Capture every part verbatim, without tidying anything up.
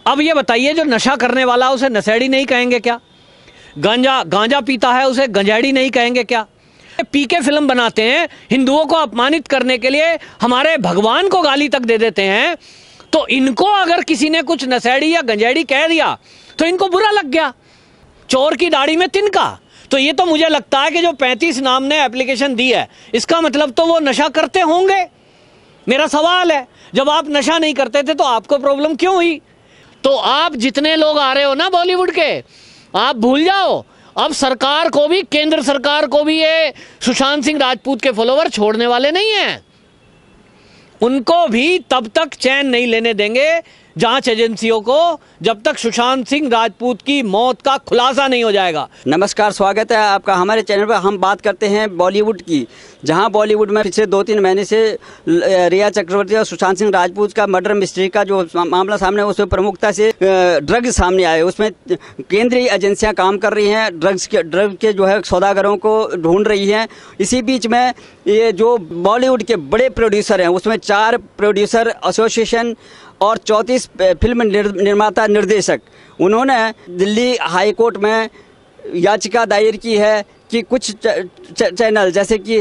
अब ये बताइए, जो नशा करने वाला उसे नशेड़ी नहीं कहेंगे क्या? गांजा गांजा पीता है उसे गंजेड़ी नहीं कहेंगे क्या? पी के फिल्म बनाते हैं, हिंदुओं को अपमानित करने के लिए हमारे भगवान को गाली तक दे देते हैं, तो इनको अगर किसी ने कुछ नशेड़ी या गंजेड़ी कह दिया तो इनको बुरा लग गया। चोर की दाढ़ी में तिनका। तो ये तो मुझे लगता है कि जो पैंतीस नाम ने एप्लीकेशन दी है, इसका मतलब तो वो नशा करते होंगे। मेरा सवाल है, जब आप नशा नहीं करते थे तो आपको प्रॉब्लम क्यों हुई? तो आप जितने लोग आ रहे हो ना बॉलीवुड के, आप भूल जाओ, अब सरकार को भी, केंद्र सरकार को भी ये सुशांत सिंह राजपूत के फॉलोवर छोड़ने वाले नहीं हैं। उनको भी तब तक चैन नहीं लेने देंगे जांच एजेंसियों को, जब तक सुशांत सिंह राजपूत की मौत का खुलासा नहीं हो जाएगा। नमस्कार, स्वागत है आपका हमारे चैनल पर। हम बात करते हैं बॉलीवुड की, जहां बॉलीवुड में पिछले दो तीन महीने से रिया चक्रवर्ती और सुशांत सिंह राजपूत का मर्डर मिस्ट्री का जो मामला सामने है, उसमें प्रमुखता से ड्रग्स सामने आए। उसमें केंद्रीय एजेंसियां काम कर रही हैं, ड्रग्स के ड्रग के जो है सौदागरों को ढूंढ रही हैं। इसी बीच में ये जो बॉलीवुड के बड़े प्रोड्यूसर हैं, उसमें चार प्रोड्यूसर एसोसिएशन और चौंतीस फिल्म निर्माता निर्देशक, उन्होंने दिल्ली हाई कोर्ट में याचिका दायर की है कि कुछ चैनल जैसे कि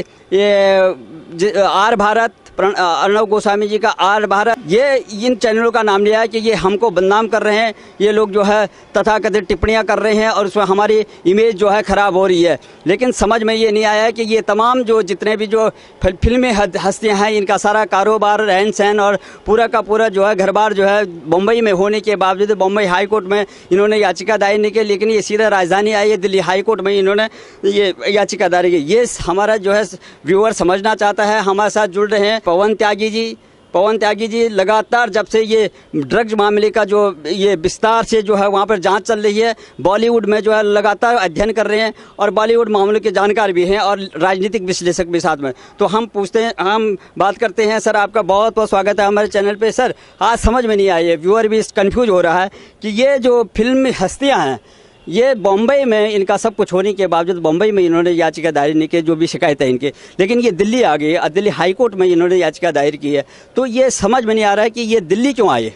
ये आर भारत, अर्णव गोस्वामी जी का आर भारत, ये इन चैनलों का नाम लिया है कि ये हमको बदनाम कर रहे हैं, ये लोग जो है तथाकथित टिप्पणियां कर रहे हैं और उसमें हमारी इमेज जो है ख़राब हो रही है। लेकिन समझ में ये नहीं आया है कि ये तमाम जो जितने भी जो फिल्मी हस्तियां हैं, इनका सारा कारोबार, रहन सहन और पूरा का पूरा जो है घर बार जो है मुंबई में होने के बावजूद बम्बई हाई कोर्ट में इन्होंने याचिका दायर नहीं की, लेकिन ये सीधा राजधानी आई है दिल्ली हाई कोर्ट में इन्होंने ये याचिका दायर की। ये हमारा जो है व्यूअर समझना चाहता है। हमारे साथ जुड़ रहे हैं पवन त्यागी जी। पवन त्यागी जी, लगातार जब से ये ड्रग्स मामले का जो ये विस्तार से जो है वहाँ पर जांच चल रही है, बॉलीवुड में जो है लगातार अध्ययन कर रहे हैं और बॉलीवुड मामलों के जानकार भी हैं और राजनीतिक विश्लेषक भी साथ में। तो हम पूछते हैं, हम बात करते हैं। सर, आपका बहुत बहुत स्वागत है हमारे चैनल पे। सर, आज समझ में नहीं आई है, व्यूअर भी कंफ्यूज हो रहा है कि ये जो फिल्म हस्तियाँ हैं, ये बॉम्बे में इनका सब कुछ होने के बावजूद बॉम्बे में इन्होंने याचिका दायर नहीं की, जो भी शिकायत है इनके, लेकिन ये दिल्ली आ गई, दिल्ली हाई कोर्ट में इन्होंने याचिका दायर की है। तो ये समझ में नहीं आ रहा है कि ये दिल्ली क्यों आए।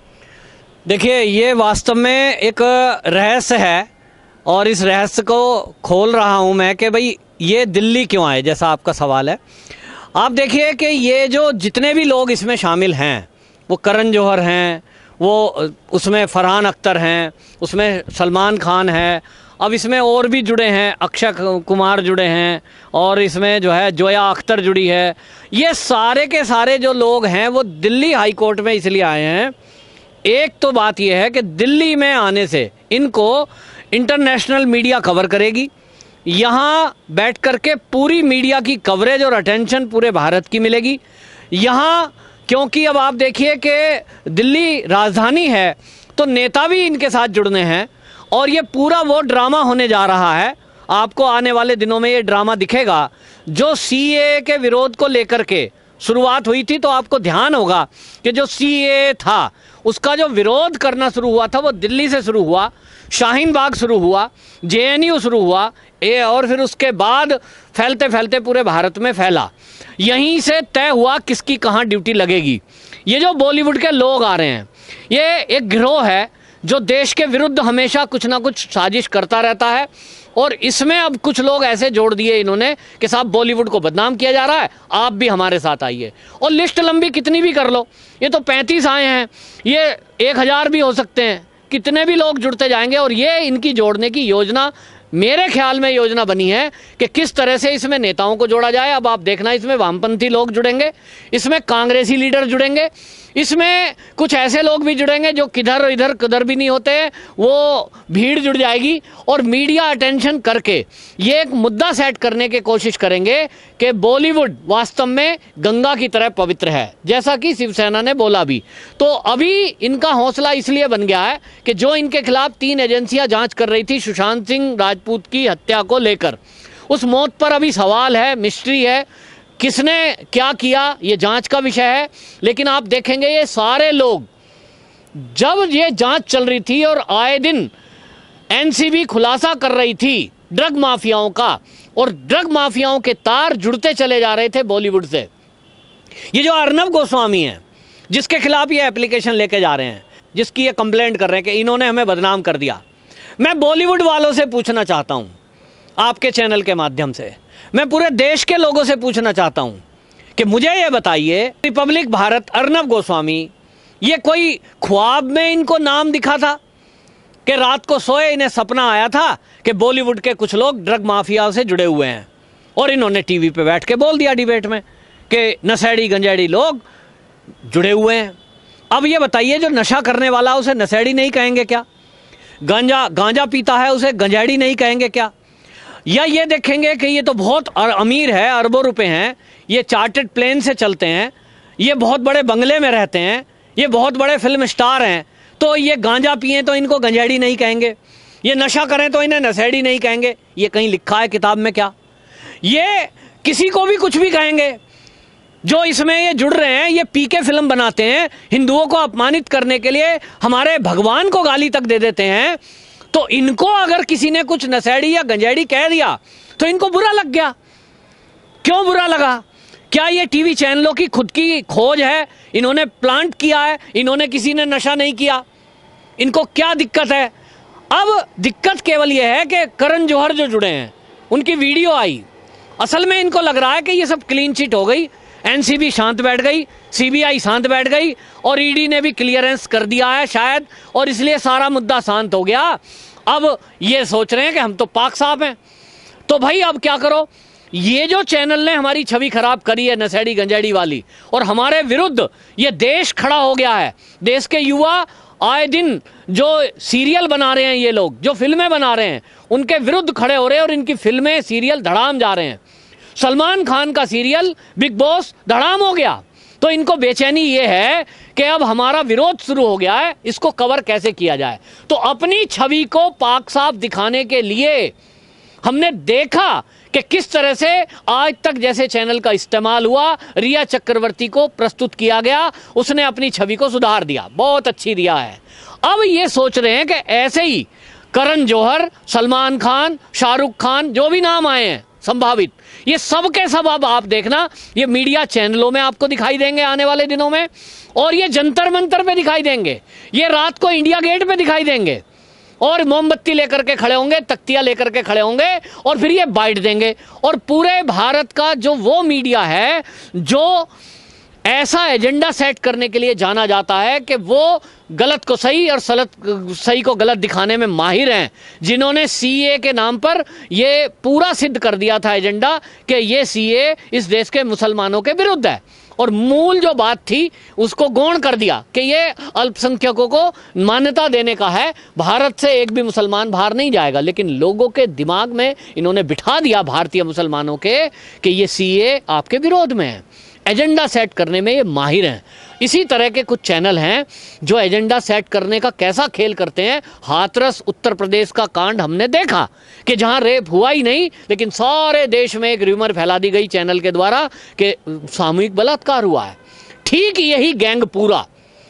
देखिए, ये वास्तव में एक रहस्य है और इस रहस्य को खोल रहा हूँ मैं कि भाई ये दिल्ली क्यों आए, जैसा आपका सवाल है। आप देखिए कि ये जो जितने भी लोग इसमें शामिल हैं, वो करण जौहर हैं, वो उसमें फरहान अख्तर हैं, उसमें सलमान खान है, अब इसमें और भी जुड़े हैं, अक्षय कुमार जुड़े हैं और इसमें जो है जोया अख्तर जुड़ी है। ये सारे के सारे जो लोग हैं वो दिल्ली हाई कोर्ट में इसलिए आए हैं। एक तो बात यह है कि दिल्ली में आने से इनको इंटरनेशनल मीडिया कवर करेगी, यहाँ बैठ कर के पूरी मीडिया की कवरेज और अटेंशन पूरे भारत की मिलेगी यहाँ, क्योंकि अब आप देखिए कि दिल्ली राजधानी है तो नेता भी इनके साथ जुड़ने हैं और ये पूरा वो ड्रामा होने जा रहा है। आपको आने वाले दिनों में ये ड्रामा दिखेगा। जो सीए के विरोध को लेकर के शुरुआत हुई थी, तो आपको ध्यान होगा कि जो सीए था उसका जो विरोध करना शुरू हुआ था वो दिल्ली से शुरू हुआ, शाहीन बाग शुरू हुआ, जेएनयू शुरू हुआ, ए और फिर उसके बाद फैलते फैलते पूरे भारत में फैला। यहीं से तय हुआ किसकी कहाँ ड्यूटी लगेगी। ये जो बॉलीवुड के लोग आ रहे हैं, ये एक गिरोह है जो देश के विरुद्ध हमेशा कुछ ना कुछ साजिश करता रहता है और इसमें अब कुछ लोग ऐसे जोड़ दिए इन्होंने कि साहब बॉलीवुड को बदनाम किया जा रहा है, आप भी हमारे साथ आइए। और लिस्ट लंबी कितनी भी कर लो, ये तो पैंतीस आए हैं, ये एक हज़ार भी हो सकते हैं, कितने भी लोग जुड़ते जाएंगे। और ये इनकी जोड़ने की योजना, मेरे ख्याल में योजना बनी है कि किस तरह से इसमें नेताओं को जोड़ा जाए। अब आप देखना, इसमें वामपंथी लोग जुड़ेंगे, इसमें कांग्रेसी लीडर जुड़ेंगे, इसमें कुछ ऐसे लोग भी जुड़ेंगे जो किधर इधर किधर भी नहीं होते, वो भीड़ जुड़ जाएगी और मीडिया अटेंशन करके ये एक मुद्दा सेट करने की कोशिश करेंगे कि बॉलीवुड वास्तव में गंगा की तरह पवित्र है, जैसा कि शिवसेना ने बोला भी। तो अभी इनका हौसला इसलिए बन गया है कि जो इनके खिलाफ तीन एजेंसियां जांच कर रही थी सुशांत सिंह राजपूत की हत्या को लेकर, उस मौत पर अभी सवाल है, मिस्ट्री है, किसने क्या किया ये जांच का विषय है। लेकिन आप देखेंगे ये सारे लोग, जब ये जांच चल रही थी और आए दिन एनसीबी खुलासा कर रही थी ड्रग माफियाओं का, और ड्रग माफियाओं के तार जुड़ते चले जा रहे थे बॉलीवुड से। ये जो अर्णव गोस्वामी है जिसके खिलाफ ये एप्लीकेशन लेके जा रहे हैं, जिसकी ये कंप्लेंट कर रहे हैं कि इन्होंने हमें बदनाम कर दिया। मैं बॉलीवुड वालों से पूछना चाहता हूं, आपके चैनल के माध्यम से मैं पूरे देश के लोगों से पूछना चाहता हूं कि मुझे ये बताइए, रिपब्लिक भारत अर्नब गोस्वामी, ये कोई ख्वाब में इनको नाम दिखा था कि रात को सोए इन्हें सपना आया था कि बॉलीवुड के कुछ लोग ड्रग माफिया से जुड़े हुए हैं, और इन्होंने टीवी पे बैठ के बोल दिया डिबेट में कि नशेड़ी गंजेड़ी लोग जुड़े हुए हैं। अब ये बताइए, जो नशा करने वाला उसे नशेड़ी नहीं कहेंगे क्या? गांजा गांजा पीता है उसे गंजेड़ी नहीं कहेंगे क्या? या ये देखेंगे कि ये तो बहुत अमीर है, अरबों रुपए हैं, ये चार्टर्ड प्लेन से चलते हैं, ये बहुत बड़े बंगले में रहते हैं, ये बहुत बड़े फिल्म स्टार हैं, तो ये गांजा पिए तो इनको गंजेड़ी नहीं कहेंगे, ये नशा करें तो इन्हें नशेड़ी नहीं कहेंगे? ये कहीं लिखा है किताब में क्या? ये किसी को भी कुछ भी कहेंगे। जो इसमें ये जुड़ रहे हैं, ये पी के फिल्म बनाते हैं, हिंदुओं को अपमानित करने के लिए हमारे भगवान को गाली तक दे देते हैं। तो इनको अगर किसी ने कुछ नशेड़ी या गंजेड़ी कह दिया तो इनको बुरा लग गया। क्यों बुरा लगा? क्या ये टीवी चैनलों की खुद की खोज है? इन्होंने प्लांट किया है? इन्होंने किसी ने नशा नहीं किया? इनको क्या दिक्कत है? अब दिक्कत केवल यह है कि करण जौहर जो जुड़े हैं, उनकी वीडियो आई, असल में इनको लग रहा है कि ये सब क्लीन चिट हो गई, एनसीबी शांत बैठ गई, सीबीआई शांत बैठ गई, और ईडी ने भी क्लियरेंस कर दिया है शायद, और इसलिए सारा मुद्दा शांत हो गया। अब ये सोच रहे हैं कि हम तो पाक साहब हैं। तो भाई अब क्या करो? ये जो चैनल ने हमारी छवि खराब करी है नशेड़ी गंजेड़ी वाली, और हमारे विरुद्ध ये देश खड़ा हो गया है। देश के युवा आए दिन जो सीरियल बना रहे हैं, ये लोग जो फिल्में बना रहे हैं, उनके विरुद्ध खड़े हो रहे हैं, और इनकी फिल्में सीरियल धड़ाम जा रहे हैं। सलमान खान का सीरियल बिग बॉस धड़ाम हो गया, तो इनको बेचैनी ये है कि अब हमारा विरोध शुरू हो गया है, इसको कवर कैसे किया जाए। तो अपनी छवि को पाक साफ दिखाने के लिए हमने देखा कि किस तरह से आज तक जैसे चैनल का इस्तेमाल हुआ, रिया चक्रवर्ती को प्रस्तुत किया गया, उसने अपनी छवि को सुधार दिया, बहुत अच्छी रिया है। अब ये सोच रहे हैं कि ऐसे ही करण जौहर, सलमान खान, शाहरुख खान, जो भी नाम आए हैं संभावित, ये सब के सब अब आप देखना, ये मीडिया चैनलों में आपको दिखाई देंगे आने वाले दिनों में, और ये जंतर मंतर पे दिखाई देंगे, ये रात को इंडिया गेट पे दिखाई देंगे, और मोमबत्ती लेकर के खड़े होंगे, तख्तियां लेकर के खड़े होंगे, और फिर ये बाइट देंगे। और पूरे भारत का जो वो मीडिया है जो ऐसा एजेंडा सेट करने के लिए जाना जाता है कि वो गलत को सही और सलत सही को गलत दिखाने में माहिर हैं, जिन्होंने सीए के नाम पर ये पूरा सिद्ध कर दिया था एजेंडा कि ये सीए इस देश के मुसलमानों के विरुद्ध है, और मूल जो बात थी उसको गौण कर दिया कि ये अल्पसंख्यकों को मान्यता देने का है, भारत से एक भी मुसलमान बाहर नहीं जाएगा। लेकिन लोगों के दिमाग में इन्होंने बिठा दिया भारतीय मुसलमानों के कि ये सीए आपके विरोध में है। एजेंडा सेट करने में ये माहिर हैं। इसी तरह के कुछ चैनल हैं जो एजेंडा सेट करने का कैसा खेल करते हैं। हाथरस उत्तर प्रदेश का कांड हमने देखा कि जहां रेप हुआ ही नहीं, लेकिन सारे देश में एक र्यूमर फैला दी गई चैनल के द्वारा कि सामूहिक बलात्कार हुआ है। ठीक यही गैंग पूरा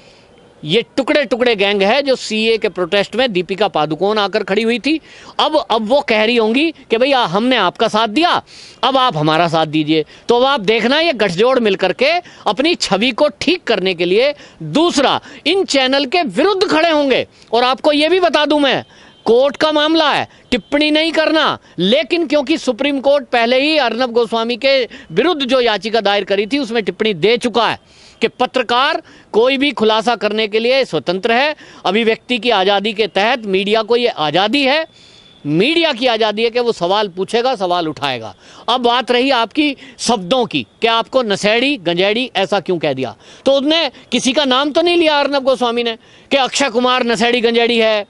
ये टुकड़े टुकड़े गैंग है जो सीए के प्रोटेस्ट में दीपिका पादुकोण आकर खड़ी हुई थी। अब अब वो कह रही होंगी कि भैया हमने आपका साथ दिया, अब आप हमारा साथ दीजिए। तो अब आप देखना ये गठजोड़ मिलकर के अपनी छवि को ठीक करने के लिए दूसरा इन चैनल के विरुद्ध खड़े होंगे। और आपको ये भी बता दूं मैं, कोर्ट का मामला है, टिप्पणी नहीं करना, लेकिन क्योंकि सुप्रीम कोर्ट पहले ही अर्नब गोस्वामी के विरुद्ध जो याचिका दायर करी थी उसमें टिप्पणी दे चुका है कि पत्रकार कोई भी खुलासा करने के लिए स्वतंत्र है। अभिव्यक्ति की आज़ादी के तहत मीडिया को ये आज़ादी है, मीडिया की आज़ादी है कि वो सवाल पूछेगा, सवाल उठाएगा। अब बात रही आपकी शब्दों की कि आपको नशेड़ी गंजेड़ी ऐसा क्यों कह दिया, तो उसने किसी का नाम तो नहीं लिया अर्नब गोस्वामी ने कि अक्षय कुमार नशेड़ी गंजेड़ी है,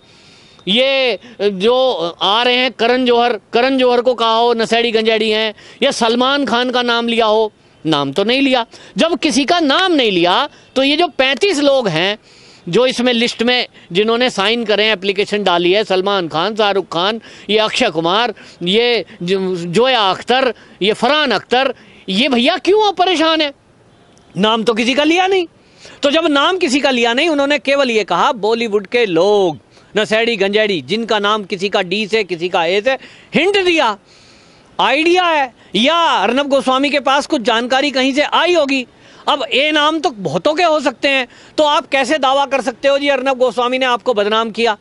ये जो आ रहे हैं करण जौहर करण जौहर को कहा हो नशेड़ी गंजेड़ी हैं, या सलमान खान का नाम लिया हो, नाम तो नहीं लिया। जब किसी का नाम नहीं लिया तो ये जो पैंतीस लोग हैं जो इसमें लिस्ट में जिन्होंने साइन करे हैं, एप्लीकेशन डाली है, सलमान खान, शाहरुख खान, ये अक्षय कुमार, ये जोया अख्तर, ये फरहान अख्तर, ये भैया क्यों परेशान है? नाम तो किसी का लिया नहीं। तो जब नाम किसी का लिया नहीं, उन्होंने केवल ये कहा बॉलीवुड के लोग नशेड़ी गंजेड़ी, जिनका नाम किसी का डी से किसी का ए से, हिंट दिया, आइडिया है, या अर्नब गोस्वामी के पास कुछ जानकारी कहीं से आई होगी। अब ए नाम तो बहुतों के हो सकते हैं, तो आप कैसे दावा कर सकते हो जी अर्नब गोस्वामी ने आपको बदनाम किया?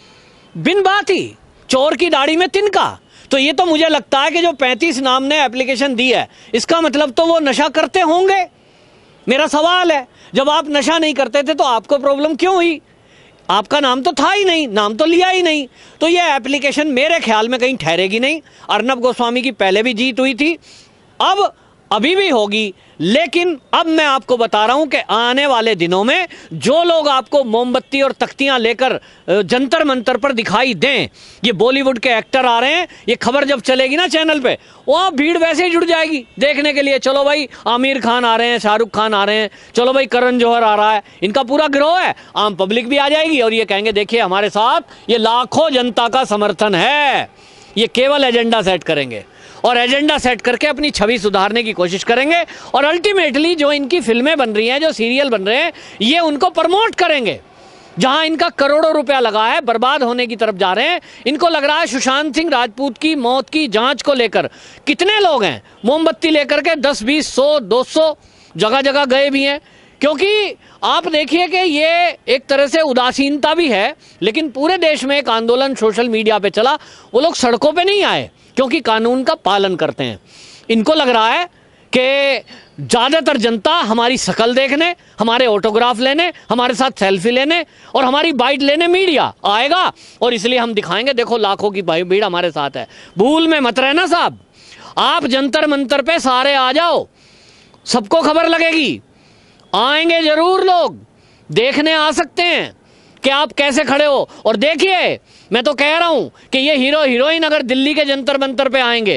बिन बात ही, चोर की दाढ़ी में तिनका। तो ये तो मुझे लगता है कि जो पैंतीस नाम ने एप्लीकेशन दी है, इसका मतलब तो वो नशा करते होंगे। मेरा सवाल है, जब आप नशा नहीं करते थे तो आपको प्रॉब्लम क्यों हुई? आपका नाम तो था ही नहीं, नाम तो लिया ही नहीं, तो ये एप्लीकेशन मेरे ख्याल में कहीं ठहरेगी नहीं। अर्नब गोस्वामी की पहले भी जीत हुई थी, अब अभी भी होगी, लेकिन अब मैं आपको बता रहा हूं कि आने वाले दिनों में जो लोग आपको मोमबत्ती और तख्तियां लेकर जंतर मंतर पर दिखाई दें, ये बॉलीवुड के एक्टर आ रहे हैं, ये खबर जब चलेगी ना चैनल पे, वहां भीड़ वैसे ही जुड़ जाएगी देखने के लिए। चलो भाई आमिर खान आ रहे हैं, शाहरुख खान आ रहे हैं, चलो भाई करण जौहर आ रहा है, इनका पूरा गिरोह है, आम पब्लिक भी आ जाएगी और ये कहेंगे देखिए हमारे साथ ये लाखों जनता का समर्थन है। ये केवल एजेंडा सेट करेंगे और एजेंडा सेट करके अपनी छवि सुधारने की कोशिश करेंगे और अल्टीमेटली जो इनकी फिल्में बन रही हैं, जो सीरियल बन रहे हैं, ये उनको प्रमोट करेंगे। जहां इनका करोड़ों रुपया लगा है, बर्बाद होने की तरफ जा रहे हैं। इनको लग रहा है सुशांत सिंह राजपूत की मौत की जांच को लेकर कितने लोग हैं मोमबत्ती लेकर के दस बीस सौ दो सौ जगह जगह गए भी हैं, क्योंकि आप देखिए कि ये एक तरह से उदासीनता भी है, लेकिन पूरे देश में एक आंदोलन सोशल मीडिया पे चला, वो लोग सड़कों पे नहीं आए क्योंकि कानून का पालन करते हैं। इनको लग रहा है कि ज़्यादातर जनता हमारी शक्ल देखने, हमारे ऑटोग्राफ लेने, हमारे साथ सेल्फी लेने और हमारी बाइट लेने मीडिया आएगा और इसलिए हम दिखाएंगे देखो लाखों की भीड़ हमारे साथ है। भूल में मत रहना साहब, आप जंतर मंतर पे सारे आ जाओ, सबको खबर लगेगी, आएंगे जरूर लोग, देखने आ सकते हैं कि आप कैसे खड़े हो। और देखिए मैं तो कह रहा हूं कि ये हीरो हीरोइन अगर दिल्ली के जंतर मंतर पे आएंगे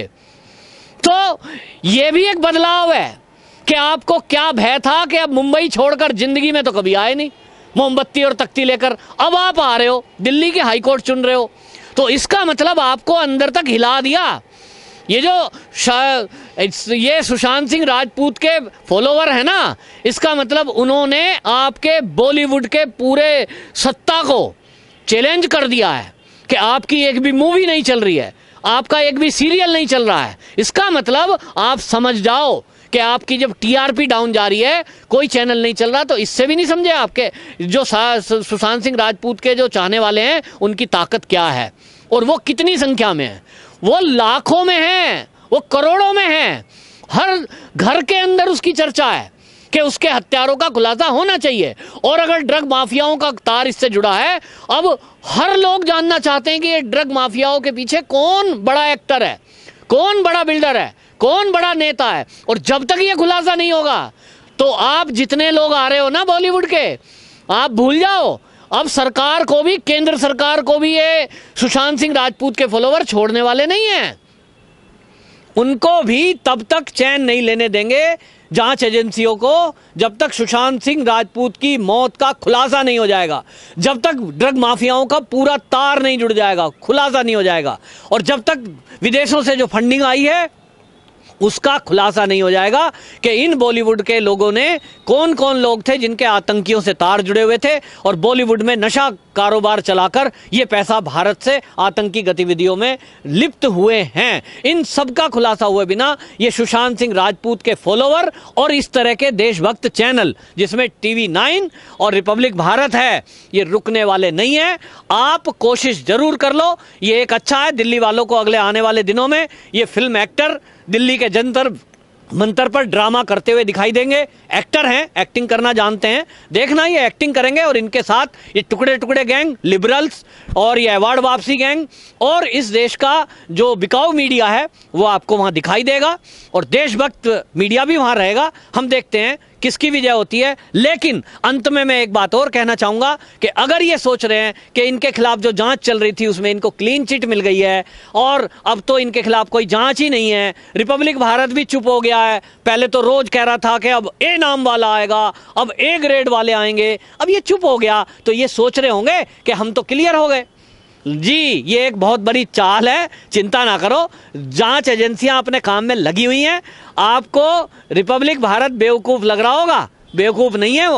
तो ये भी एक बदलाव है कि आपको क्या भय था कि अब मुंबई छोड़कर जिंदगी में तो कभी आए नहीं मोमबत्ती और तख्ती लेकर, अब आप आ रहे हो, दिल्ली के हाईकोर्ट चुन रहे हो, तो इसका मतलब आपको अंदर तक हिला दिया। ये जो ये सुशांत सिंह राजपूत के फॉलोवर है ना, इसका मतलब उन्होंने आपके बॉलीवुड के पूरे सत्ता को चैलेंज कर दिया है कि आपकी एक भी मूवी नहीं चल रही है, आपका एक भी सीरियल नहीं चल रहा है। इसका मतलब आप समझ जाओ कि आपकी जब टीआरपी डाउन जा रही है, कोई चैनल नहीं चल रहा, तो इससे भी नहीं समझे आपके जो सुशांत सिंह राजपूत के जो चाहने वाले हैं उनकी ताकत क्या है और वो कितनी संख्या में है। वो लाखों में है, वो करोड़ों में है, हर घर के अंदर उसकी चर्चा है कि उसके हत्यारों का खुलासा होना चाहिए। और अगर ड्रग माफियाओं का तार इससे जुड़ा है, अब हर लोग जानना चाहते हैं कि ये ड्रग माफियाओं के पीछे कौन बड़ा एक्टर है, कौन बड़ा बिल्डर है, कौन बड़ा नेता है। और जब तक ये खुलासा नहीं होगा तो आप जितने लोग आ रहे हो ना बॉलीवुड के, आप भूल जाओ, अब सरकार को भी, केंद्र सरकार को भी ये सुशांत सिंह राजपूत के फॉलोवर छोड़ने वाले नहीं हैं। उनको भी तब तक चैन नहीं लेने देंगे जांच एजेंसियों को, जब तक सुशांत सिंह राजपूत की मौत का खुलासा नहीं हो जाएगा, जब तक ड्रग माफियाओं का पूरा तार नहीं जुड़ जाएगा, खुलासा नहीं हो जाएगा, और जब तक विदेशों से जो फंडिंग आई है उसका खुलासा नहीं हो जाएगा कि इन बॉलीवुड के लोगों ने कौन कौन लोग थे जिनके आतंकियों से तार जुड़े हुए थे और बॉलीवुड में नशा कारोबार चलाकर ये पैसा भारत से आतंकी गतिविधियों में लिप्त हुए हैं। इन सब का खुलासा हुए बिना ये सुशांत सिंह राजपूत के फॉलोवर और इस तरह के देशभक्त चैनल जिसमें टीवी नाइन और रिपब्लिक भारत है, ये रुकने वाले नहीं है। आप कोशिश जरूर कर लो, ये एक अच्छा है दिल्ली वालों को अगले आने वाले दिनों में ये फिल्म एक्टर दिल्ली के जंतर मंतर पर ड्रामा करते हुए दिखाई देंगे। एक्टर हैं, एक्टिंग करना जानते हैं, देखना ये एक्टिंग करेंगे और इनके साथ ये टुकड़े टुकड़े गैंग, लिबरल्स और ये अवार्ड वापसी गैंग और इस देश का जो बिकाऊ मीडिया है वो आपको वहां दिखाई देगा और देशभक्त मीडिया भी वहां रहेगा। हम देखते हैं किसकी विजय होती है। लेकिन अंत में मैं एक बात और कहना चाहूंगा कि अगर ये सोच रहे हैं कि इनके खिलाफ जो जांच चल रही थी उसमें इनको क्लीन चिट मिल गई है और अब तो इनके खिलाफ कोई जांच ही नहीं है, रिपब्लिक भारत भी चुप हो गया है, पहले तो रोज कह रहा था कि अब ए नाम वाला आएगा, अब ए ग्रेड वाले आएंगे, अब ये चुप हो गया, तो ये सोच रहे होंगे कि हम तो क्लियर हो गए। जी, ये एक बहुत बड़ी चाल है, चिंता ना करो, जांच एजेंसियां अपने काम में लगी हुई हैं। आपको रिपब्लिक भारत बेवकूफ़ लग रहा होगा, बेवकूफ़ नहीं है वो,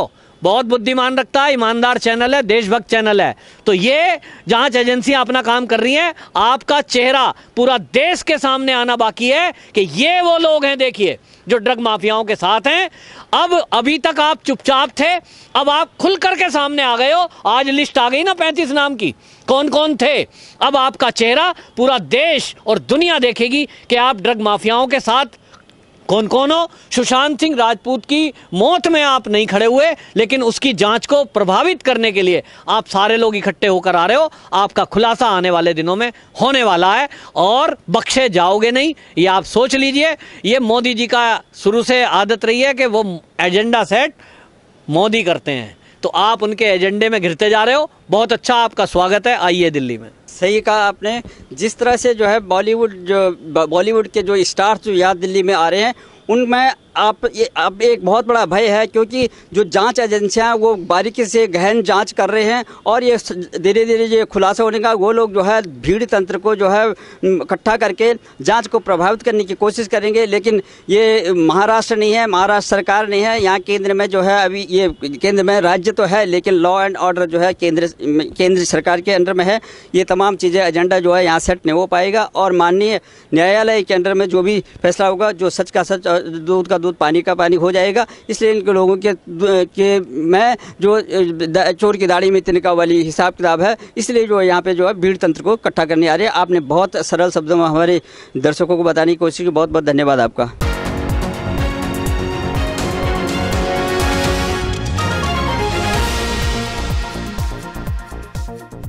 बहुत बुद्धिमान रखता है, ईमानदार चैनल है, देशभक्त चैनल है। तो ये जांच एजेंसियां अपना काम कर रही हैं, आपका चेहरा पूरा देश के सामने आना बाकी है कि ये वो लोग हैं, देखिए, जो ड्रग माफियाओं के साथ हैं। अब अभी तक आप चुपचाप थे, अब आप खुल करके सामने आ गए हो। आज लिस्ट आ गई ना पैंतीस नाम की, कौन कौन थे। अब आपका चेहरा पूरा देश और दुनिया देखेगी कि आप ड्रग माफियाओं के साथ कौन कौन हो। सुशांत सिंह राजपूत की मौत में आप नहीं खड़े हुए, लेकिन उसकी जांच को प्रभावित करने के लिए आप सारे लोग इकट्ठे होकर आ रहे हो। आपका खुलासा आने वाले दिनों में होने वाला है और बख्शे जाओगे नहीं, ये आप सोच लीजिए। ये मोदी जी का शुरू से आदत रही है कि वो एजेंडा सेट मोदी करते हैं, तो आप उनके एजेंडे में घिरते जा रहे हो। बहुत अच्छा, आपका स्वागत है, आइए दिल्ली में। सही कहा आपने। जिस तरह से जो है बॉलीवुड जो बॉलीवुड के जो स्टार्स जो यहाँ दिल्ली में आ रहे हैं, उनमें आप ये अब एक बहुत बड़ा भय है, क्योंकि जो जांच एजेंसियां वो बारीकी से गहन जांच कर रहे हैं और ये धीरे धीरे ये खुलासा होने का, वो लोग जो है भीड़ तंत्र को जो है इकट्ठा करके जांच को प्रभावित करने की कोशिश करेंगे। लेकिन ये महाराष्ट्र नहीं है, महाराष्ट्र सरकार नहीं है, यहाँ केंद्र में जो है अभी ये केंद्र में राज्य तो है, लेकिन लॉ एंड ऑर्डर जो है केंद्र केंद्र सरकार के अंडर में है। ये तमाम चीज़ें एजेंडा जो है यहाँ सेट नहीं हो पाएगा और माननीय न्यायालय के अंडर में जो भी फैसला होगा, जो सच का सच, दूध का दूध, पानी का पानी हो जाएगा। इसलिए इनके लोगों के के मैं जो चोर की दाढ़ी में तिनका वाली हिसाब किताब है, इसलिए जो यहाँ पे जो है भीड़ तंत्र को इकट्ठा करने आ रहे हैं। आपने बहुत सरल शब्दों में हमारे दर्शकों को बताने की कोशिश की, बहुत बहुत धन्यवाद आपका।